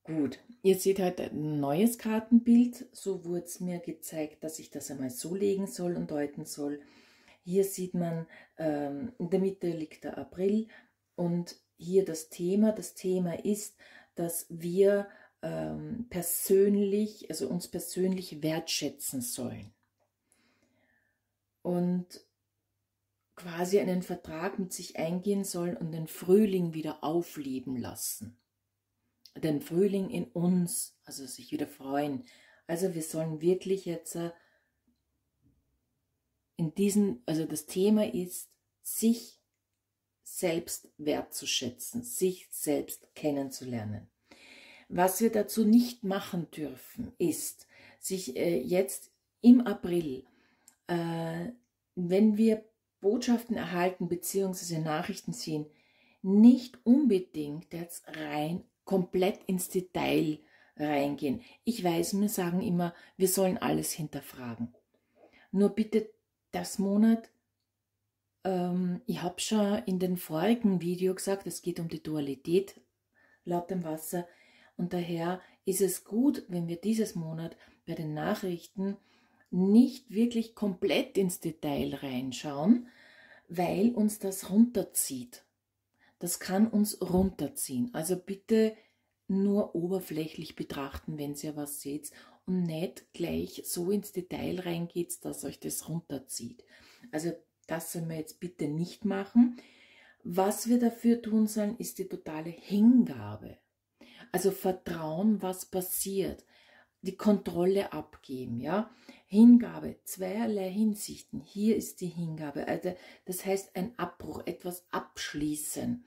Gut, ihr seht heute ein neues Kartenbild. So wurde es mir gezeigt, dass ich das einmal so legen soll und deuten soll. Hier sieht man, in der Mitte liegt der April und hier das Thema. Das Thema ist, dass wir persönlich, also uns persönlich wertschätzen sollen. Und quasi einen Vertrag mit sich eingehen sollen und den Frühling wieder aufleben lassen. Den Frühling in uns, also sich wieder freuen. Also wir sollen wirklich jetzt in diesen, also das Thema ist, sich selbst wertzuschätzen, sich selbst kennenzulernen. Was wir dazu nicht machen dürfen, ist, sich jetzt im April, wenn wir Botschaften erhalten bzw. Nachrichten sehen, nicht unbedingt jetzt komplett ins Detail reingehen. Ich weiß, wir sagen immer, wir sollen alles hinterfragen. Nur bitte das Monat, ich habe schon in den vorigen Video gesagt, es geht um die Dualität laut dem Wasser und daher ist es gut, wenn wir dieses Monat bei den Nachrichten nicht wirklich komplett ins Detail reinschauen, weil uns das runterzieht. Das kann uns runterziehen. Also bitte nur oberflächlich betrachten, wenn ihr was seht und nicht gleich so ins Detail reingeht, dass euch das runterzieht. Also das sollen wir jetzt bitte nicht machen. Was wir dafür tun sollen, ist die totale Hingabe. Also Vertrauen, was passiert. Die Kontrolle abgeben, ja. Hingabe, zweierlei Hinsichten. Hier ist die Hingabe. Also das heißt ein Abbruch, etwas abschließen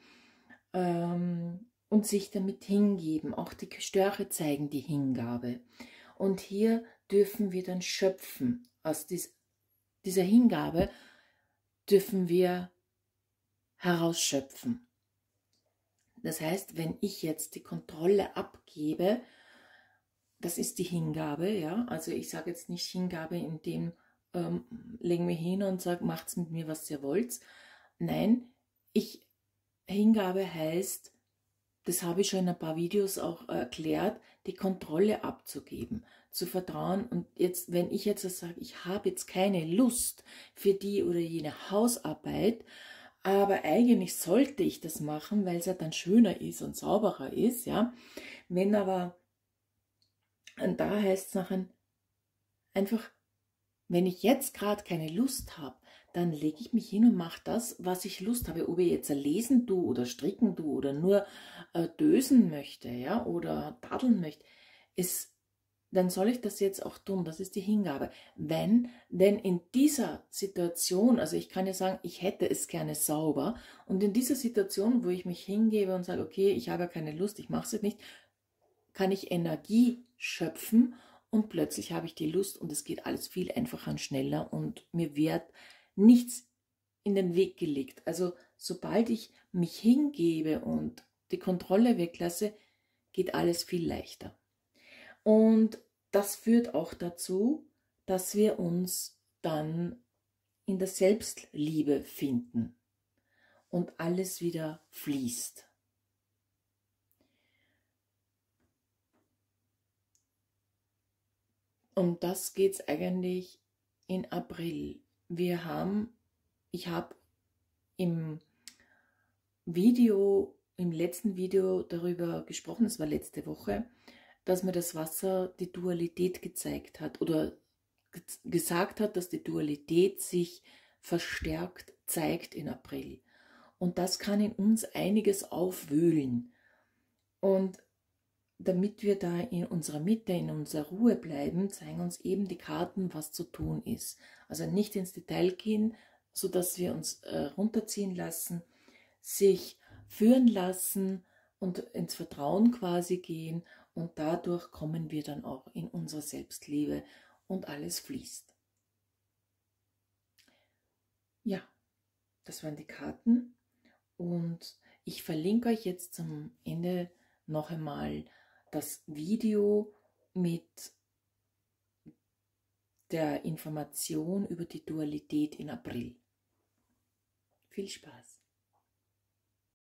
und sich damit hingeben. Auch die Störche zeigen die Hingabe. Und hier dürfen wir dann schöpfen. Aus dieser Hingabe dürfen wir herausschöpfen. Das heißt, wenn ich jetzt die Kontrolle abgebe, das ist die Hingabe, ja. Also ich sage jetzt nicht Hingabe, indem legen wir hin und sage, macht's mit mir, was ihr wollt. Nein, Hingabe heißt, das habe ich schon in ein paar Videos auch erklärt, die Kontrolle abzugeben, zu vertrauen. Und jetzt, wenn ich jetzt sage, ich habe jetzt keine Lust für die oder jene Hausarbeit, aber eigentlich sollte ich das machen, weil es ja dann schöner ist und sauberer ist, ja. Wenn aber, und da heißt es nachher einfach, wenn ich jetzt gerade keine Lust habe, dann lege ich mich hin und mache das, was ich Lust habe. Ob ich jetzt lesen tue oder stricken tue oder nur dösen möchte, ja, oder daddeln möchte, dann soll ich das jetzt auch tun. Das ist die Hingabe. Denn in dieser Situation, also ich kann ja sagen, ich hätte es gerne sauber und in dieser Situation, wo ich mich hingebe und sage, okay, ich habe ja keine Lust, ich mache es jetzt nicht, kann ich Energie schöpfen und plötzlich habe ich die Lust und es geht alles viel einfacher und schneller und mir wird nichts in den Weg gelegt. Also sobald ich mich hingebe und die Kontrolle weglasse, geht alles viel leichter. Und das führt auch dazu, dass wir uns dann in der Selbstliebe finden und alles wieder fließt. Um das geht es eigentlich in April. Ich habe im letzten Video darüber gesprochen, das war letzte Woche, dass mir das Wasser die Dualität gezeigt hat oder gesagt hat, dass die Dualität sich verstärkt zeigt in April. Und das kann in uns einiges aufwühlen. Und damit wir da in unserer Mitte, in unserer Ruhe bleiben, zeigen uns eben die Karten, was zu tun ist. Also nicht ins Detail gehen, sodass wir uns runterziehen lassen, sich führen lassen und ins Vertrauen quasi gehen und dadurch kommen wir dann auch in unsere Selbstliebe und alles fließt. Ja, das waren die Karten und ich verlinke euch jetzt zum Ende noch einmal das Video mit der Information über die Dualität in April. Viel Spaß!